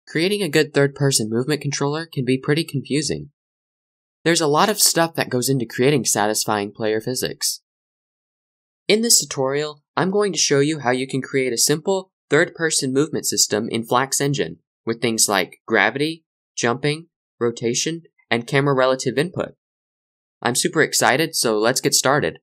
Creating a good third-person movement controller can be pretty confusing. There's a lot of stuff that goes into creating satisfying player physics. In this tutorial, I'm going to show you how you can create a simple third-person movement system in Flax Engine with things like gravity, jumping, rotation, and camera relative input. I'm super excited, so let's get started.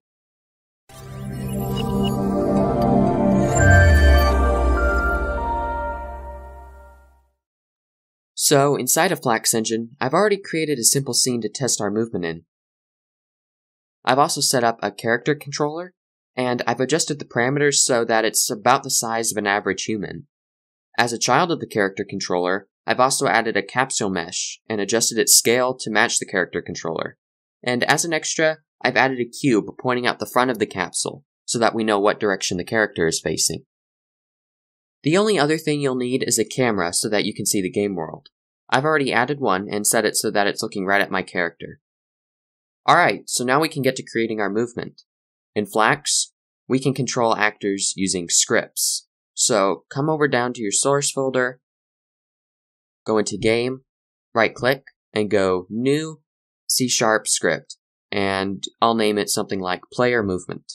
So, inside of Flax Engine, I've already created a simple scene to test our movement in. I've also set up a character controller, and I've adjusted the parameters so that it's about the size of an average human. As a child of the character controller, I've also added a capsule mesh and adjusted its scale to match the character controller. And as an extra, I've added a cube pointing out the front of the capsule so that we know what direction the character is facing. The only other thing you'll need is a camera so that you can see the game world. I've already added one and set it so that it's looking right at my character. Alright, so now we can get to creating our movement. In Flax, we can control actors using scripts. So come over down to your source folder, go into Game, right-click, and go New C# script, and I'll name it something like Player Movement.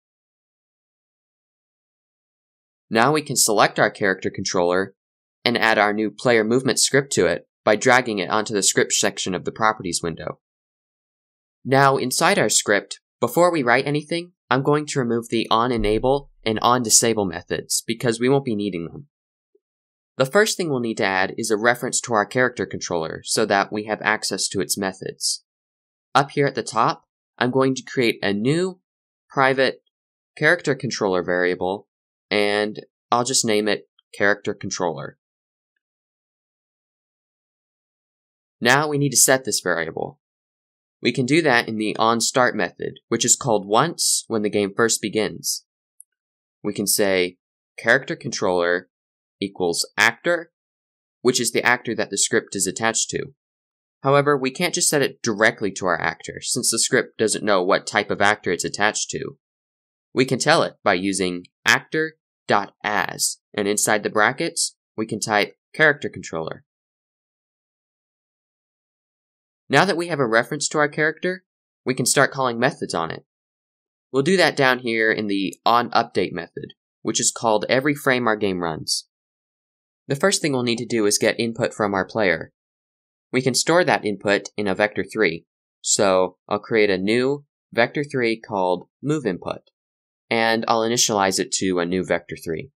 Now we can select our character controller and add our new player movement script to it by dragging it onto the script section of the properties window. Now inside our script, before we write anything, I'm going to remove the onEnable and onDisable methods because we won't be needing them. The first thing we'll need to add is a reference to our character controller so that we have access to its methods. Up here at the top, I'm going to create a new private character controller variable, and I'll just name it character controller. Now we need to set this variable. We can do that in the onStart method, which is called once when the game first begins. We can say character controller equals actor, which is the actor that the script is attached to. However, we can't just set it directly to our actor, since the script doesn't know what type of actor it's attached to. We can tell it by using actor.as, and inside the brackets, we can type character controller. Now that we have a reference to our character, we can start calling methods on it. We'll do that down here in the onUpdate method, which is called every frame our game runs. The first thing we'll need to do is get input from our player. We can store that input in a vector3, so I'll create a new vector3 called moveInput, and I'll initialize it to a new vector3.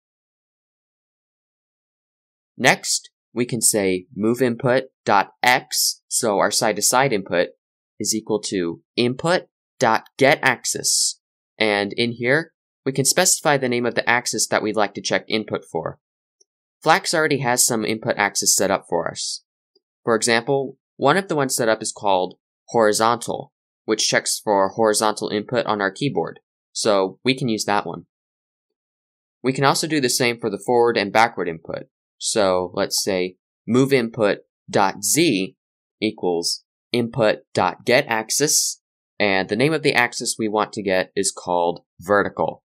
Next, we can say moveInput.x, so our side-to-side input, is equal to input.getAxis. And in here, we can specify the name of the axis that we'd like to check input for. Flax already has some input axis set up for us. For example, one of the ones set up is called horizontal, which checks for horizontal input on our keyboard, so we can use that one. We can also do the same for the forward and backward input. So let's say moveinput.z equals input.getAxis, and the name of the axis we want to get is called vertical.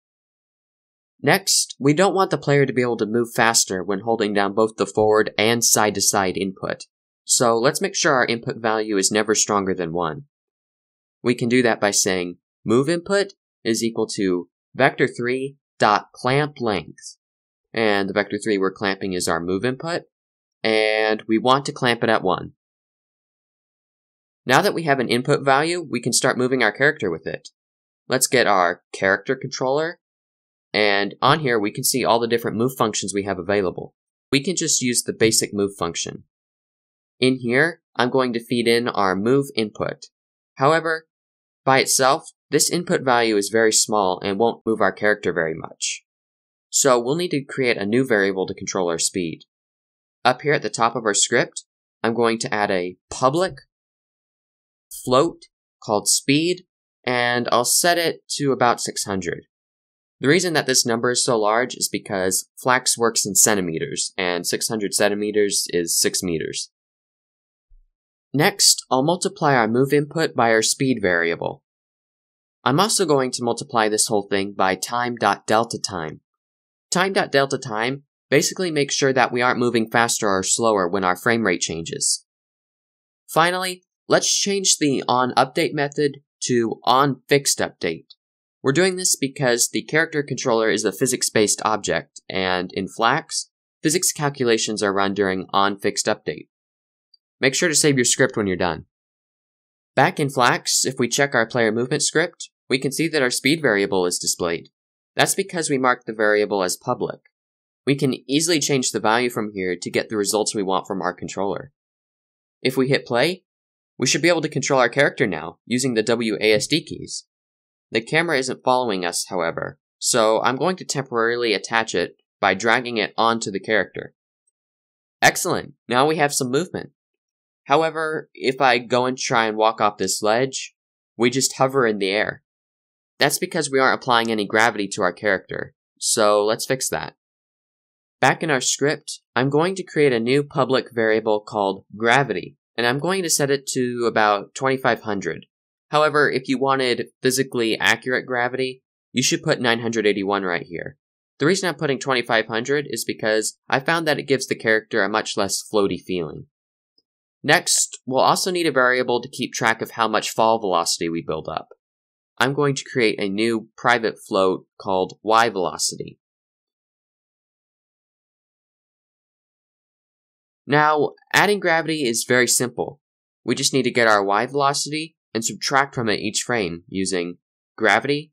Next, we don't want the player to be able to move faster when holding down both the forward and side-to-side input. So let's make sure our input value is never stronger than 1. We can do that by saying moveinput is equal to vector3.clampLength. And the vector3 we're clamping is our move input, and we want to clamp it at 1. Now that we have an input value, we can start moving our character with it. Let's get our character controller, and on here we can see all the different move functions we have available. We can just use the basic move function. In here, I'm going to feed in our move input. However, by itself, this input value is very small and won't move our character very much. So we'll need to create a new variable to control our speed. Up here at the top of our script, I'm going to add a public float called speed, and I'll set it to about 600. The reason that this number is so large is because Flax works in centimeters, and 600 centimeters is 6 meters. Next, I'll multiply our move input by our speed variable. I'm also going to multiply this whole thing by time.delta time. Time.delta time Basically make sure that we aren't moving faster or slower when our frame rate changes. Finally, let's change the onUpdate method to onFixedUpdate. We're doing this because the character controller is a physics-based object, and in Flax, physics calculations are run during onFixedUpdate. Make sure to save your script when you're done. Back in Flax, if we check our player movement script, we can see that our speed variable is displayed. That's because we marked the variable as public. We can easily change the value from here to get the results we want from our controller. If we hit play, we should be able to control our character now, using the WASD keys. The camera isn't following us, however, so I'm going to temporarily attach it by dragging it onto the character. Excellent! Now we have some movement. However, if I go and try and walk off this ledge, we just hover in the air. That's because we aren't applying any gravity to our character, so let's fix that. Back in our script, I'm going to create a new public variable called gravity, and I'm going to set it to about 2500. However, if you wanted physically accurate gravity, you should put 981 right here. The reason I'm putting 2500 is because I found that it gives the character a much less floaty feeling. Next, we'll also need a variable to keep track of how much fall velocity we build up. I'm going to create a new private float called yVelocity. Now, adding gravity is very simple. We just need to get our yVelocity and subtract from it each frame using gravity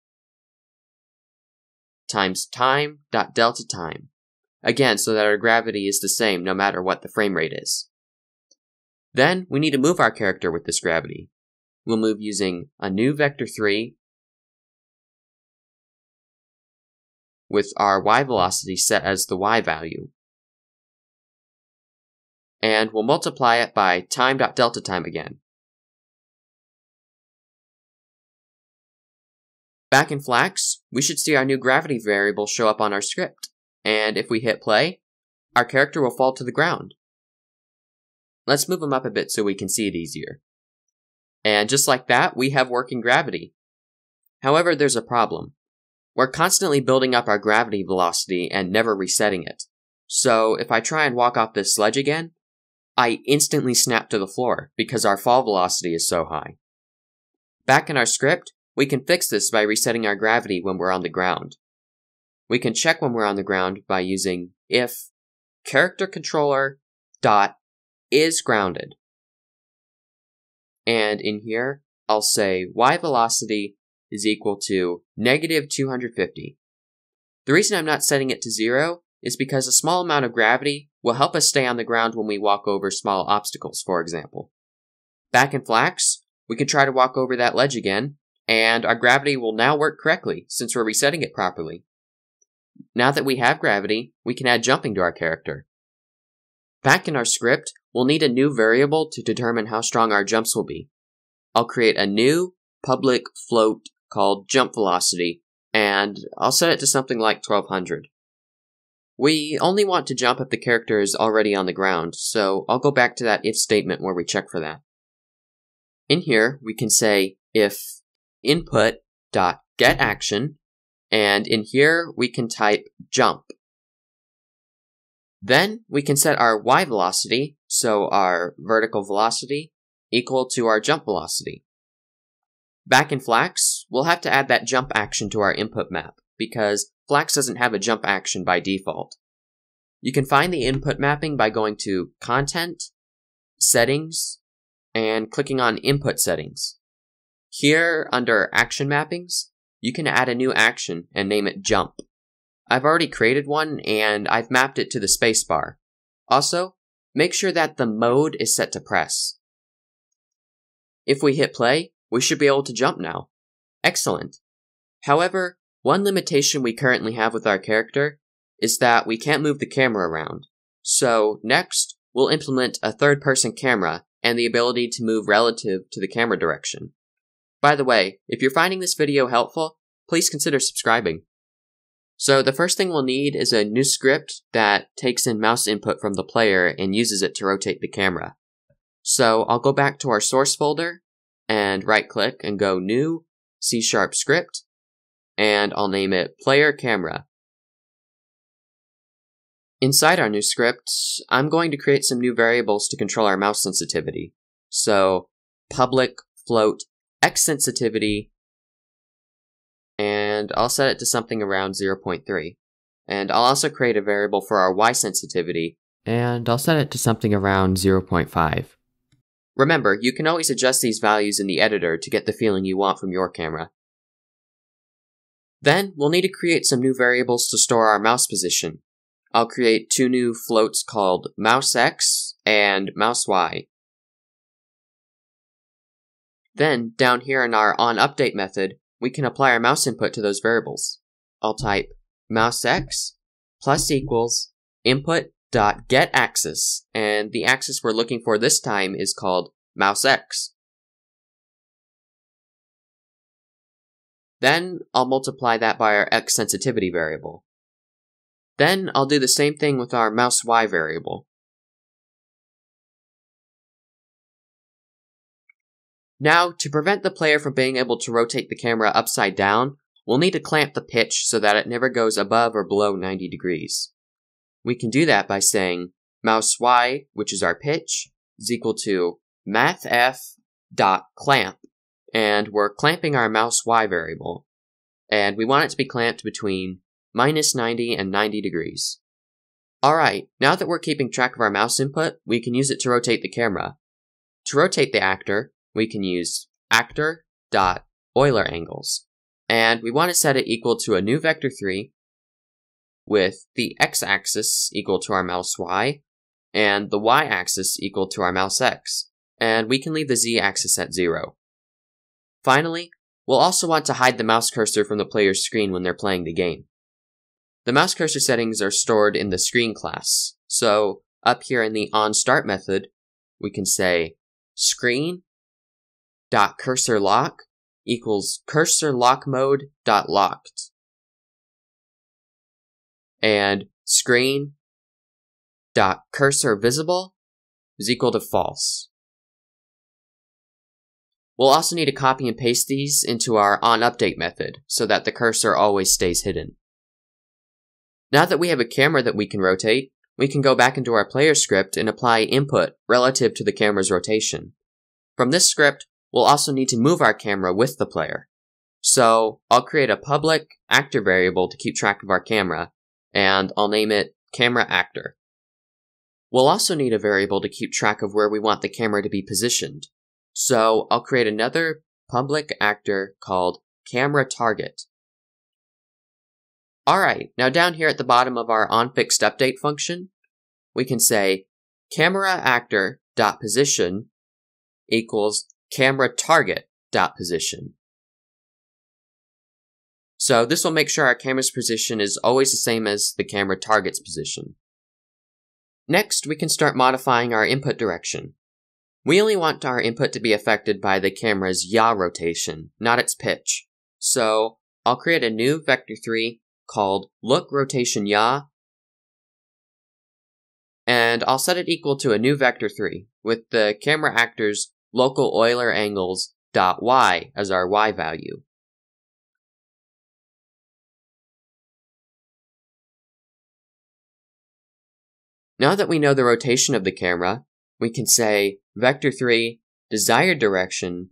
times time.delta_time. Again, so that our gravity is the same no matter what the frame rate is. Then, we need to move our character with this gravity. We'll move using a new vector3 with our yVelocity set as the y value. And we'll multiply it by time.delta_time again. Back in Flax, we should see our new gravity variable show up on our script, and if we hit play, our character will fall to the ground. Let's move him up a bit so we can see it easier. And just like that, we have working gravity. However, there's a problem. We're constantly building up our gravity velocity and never resetting it. So if I try and walk off this ledge again, I instantly snap to the floor because our fall velocity is so high. Back in our script, we can fix this by resetting our gravity when we're on the ground. We can check when we're on the ground by using if character controller dot is grounded. And in here, I'll say yVelocity is equal to -250. The reason I'm not setting it to 0 is because a small amount of gravity will help us stay on the ground when we walk over small obstacles, for example. Back in Flax, we can try to walk over that ledge again, and our gravity will now work correctly since we're resetting it properly. Now that we have gravity, we can add jumping to our character. Back in our script, we'll need a new variable to determine how strong our jumps will be. I'll create a new public float called jump velocity, and I'll set it to something like 1200. We only want to jump if the character is already on the ground, so I'll go back to that if statement where we check for that. In here, we can say if input.getAction, and in here we can type jump. Then we can set our y velocity, so our vertical velocity, equal to our jump velocity. Back in Flax, we'll have to add that jump action to our input map, because Flax doesn't have a jump action by default. You can find the input mapping by going to Content, Settings, and clicking on Input Settings. Here, under Action Mappings, you can add a new action and name it Jump. I've already created one, and I've mapped it to the spacebar. Also, make sure that the mode is set to press. If we hit play, we should be able to jump now. Excellent. However, one limitation we currently have with our character is that we can't move the camera around. So, next, we'll implement a third-person camera and the ability to move relative to the camera direction. By the way, if you're finding this video helpful, please consider subscribing. So the first thing we'll need is a new script that takes in mouse input from the player and uses it to rotate the camera. So I'll go back to our source folder and right-click and go New, C# script, and I'll name it Player Camera. Inside our new script, I'm going to create some new variables to control our mouse sensitivity. So, public float X sensitivity, and I'll set it to something around 0.3. And I'll also create a variable for our Y sensitivity, and I'll set it to something around 0.5. Remember, you can always adjust these values in the editor to get the feeling you want from your camera. Then, we'll need to create some new variables to store our mouse position. I'll create two new floats called mouse X and mouse Y. Then, down here in our onUpdate method, we can apply our mouse input to those variables. I'll type mouse X plus equals input.getAxis, and the axis we're looking for this time is called mouse X. Then I'll multiply that by our X sensitivity variable. Then I'll do the same thing with our mouse Y variable. Now, to prevent the player from being able to rotate the camera upside down, we'll need to clamp the pitch so that it never goes above or below 90 degrees. We can do that by saying mouse Y, which is our pitch, is equal to mathf.clamp, and we're clamping our mouse Y variable, and we want it to be clamped between minus 90 and 90 degrees. Alright, now that we're keeping track of our mouse input, we can use it to rotate the camera. To rotate the actor, we can use actor.EulerAngles, and we want to set it equal to a new vector 3 with the x-axis equal to our mouse Y and the y-axis equal to our mouse X, and we can leave the z-axis at 0. Finally, we'll also want to hide the mouse cursor from the player's screen when they're playing the game. The mouse cursor settings are stored in the screen class, so up here in the onStart method, we can say screen.cursorLock equals cursorLockMode.locked, and screen.cursorVisible is equal to false. We'll also need to copy and paste these into our onUpdate method so that the cursor always stays hidden. Now that we have a camera that we can rotate, we can go back into our player script and apply input relative to the camera's rotation. From this script, we'll also need to move our camera with the player. So I'll create a public actor variable to keep track of our camera, and I'll name it cameraActor. We'll also need a variable to keep track of where we want the camera to be positioned. So I'll create another public actor called cameraTarget. Alright, now down here at the bottom of our onFixedUpdate function, we can say cameraActor.position equals cameraTarget.position. So this will make sure our camera's position is always the same as the camera target's position. Next, we can start modifying our input direction. We only want our input to be affected by the camera's yaw rotation, not its pitch. So I'll create a new vector 3 called lookRotationYaw, and I'll set it equal to a new vector 3 with the camera actor's local Euler angles .y as our y value. Now that we know the rotation of the camera, we can say vector 3 desired direction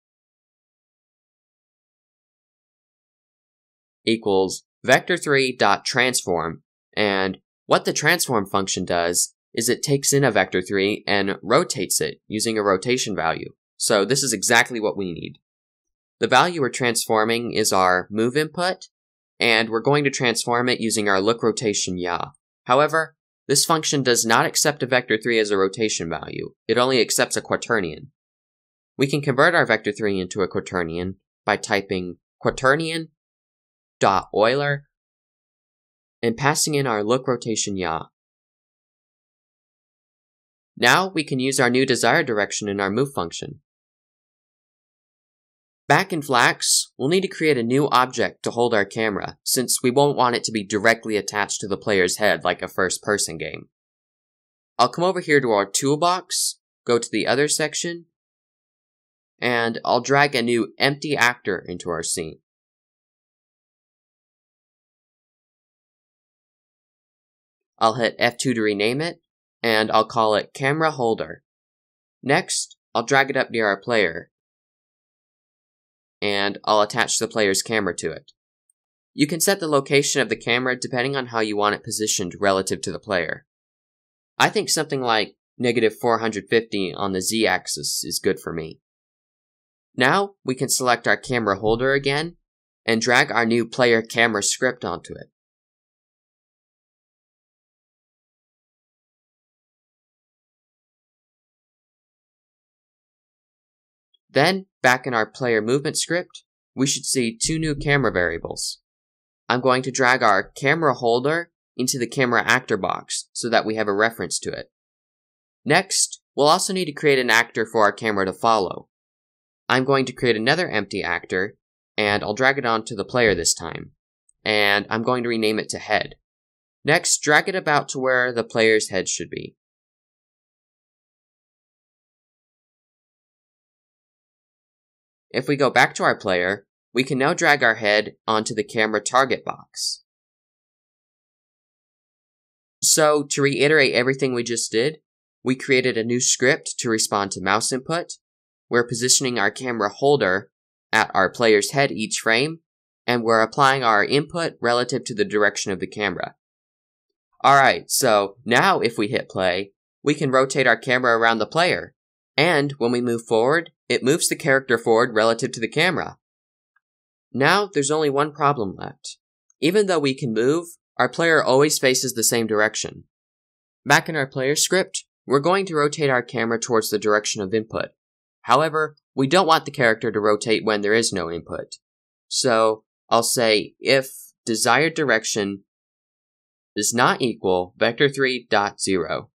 equals vector3.transform, and what the transform function does is it takes in a vector 3 and rotates it using a rotation value. So this is exactly what we need. The value we're transforming is our move input, and we're going to transform it using our lookRotationYaw. However, this function does not accept a vector 3 as a rotation value. It only accepts a quaternion. We can convert our vector 3 into a quaternion by typing quaternion.Euler and passing in our lookRotationYaw. Now we can use our new desired direction in our move function. Back in Flax, we'll need to create a new object to hold our camera, since we won't want it to be directly attached to the player's head like a first-person game. I'll come over here to our toolbox, go to the other section, and I'll drag a new empty actor into our scene. I'll hit F2 to rename it, and I'll call it Camera Holder. Next, I'll drag it up near our player, and I'll attach the player's camera to it. You can set the location of the camera depending on how you want it positioned relative to the player. I think something like -450 on the Z-axis is good for me. Now, we can select our camera holder again, and drag our new player camera script onto it. Then, back in our player movement script, we should see two new camera variables. I'm going to drag our camera holder into the camera actor box so that we have a reference to it. Next, we'll also need to create an actor for our camera to follow. I'm going to create another empty actor, and I'll drag it onto the player this time. And I'm going to rename it to Head. Next, drag it about to where the player's head should be. If we go back to our player, we can now drag our head onto the camera target box. So, to reiterate everything we just did, we created a new script to respond to mouse input. We're positioning our camera holder at our player's head each frame, and we're applying our input relative to the direction of the camera. Alright, so now if we hit play, we can rotate our camera around the player, and when we move forward, it moves the character forward relative to the camera. Now, there's only one problem left. Even though we can move, our player always faces the same direction. Back in our player script, we're going to rotate our camera towards the direction of input. However, we don't want the character to rotate when there is no input. So, I'll say if desired direction does not equal vector3.0.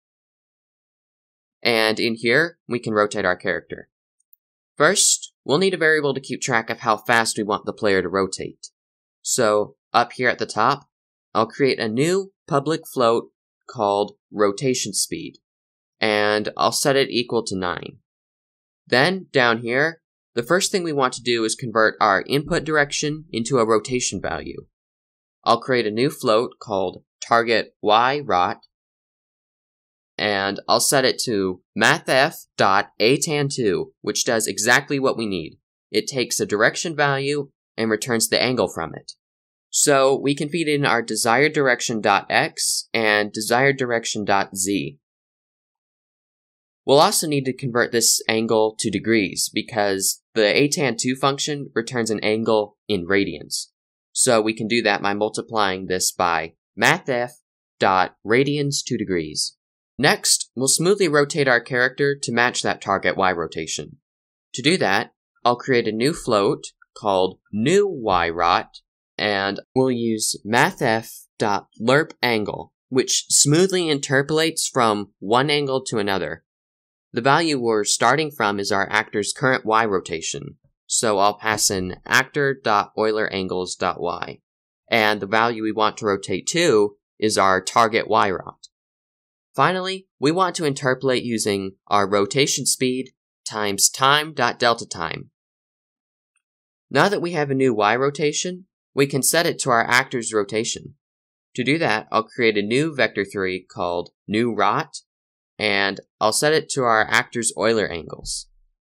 And in here, we can rotate our character. First, we'll need a variable to keep track of how fast we want the player to rotate. So, up here at the top, I'll create a new public float called rotation speed, and I'll set it equal to 9. Then, down here, the first thing we want to do is convert our input direction into a rotation value. I'll create a new float called target yrot, and I'll set it to mathf.atan2, which does exactly what we need. It takes a direction value and returns the angle from it. So we can feed in our desired direction.x and desired direction.z. We'll also need to convert this angle to degrees because the atan2 function returns an angle in radians. So we can do that by multiplying this by mathf.radians to degrees. Next, we'll smoothly rotate our character to match that target y rotation. To do that, I'll create a new float called new yrot, and we'll use mathf.lerpangle, which smoothly interpolates from one angle to another. The value we're starting from is our actor's current y rotation, so I'll pass in actor.eulerangles.y, and the value we want to rotate to is our target yrot. Finally, we want to interpolate using our rotation speed times time.delta-time. Now that we have a new y rotation, we can set it to our actor's rotation. To do that, I'll create a new vector3 called new rot, and I'll set it to our actor's Euler angles.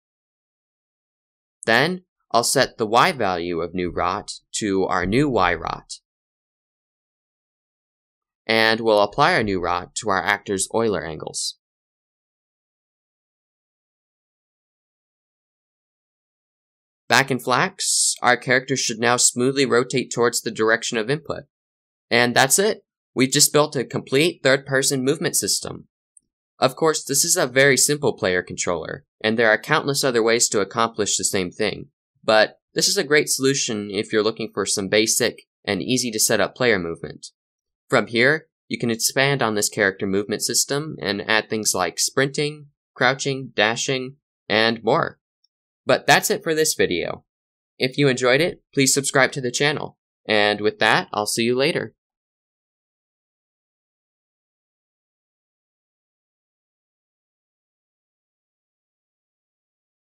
Then, I'll set the y value of new rot to our new yrot. And we'll apply our new rot to our actor's Euler angles. Back in Flax, our character should now smoothly rotate towards the direction of input. And that's it! We've just built a complete third-person movement system. Of course, this is a very simple player controller, and there are countless other ways to accomplish the same thing. But this is a great solution if you're looking for some basic and easy to set up player movement. From here, you can expand on this character movement system and add things like sprinting, crouching, dashing, and more. But that's it for this video. If you enjoyed it, please subscribe to the channel. And with that, I'll see you later.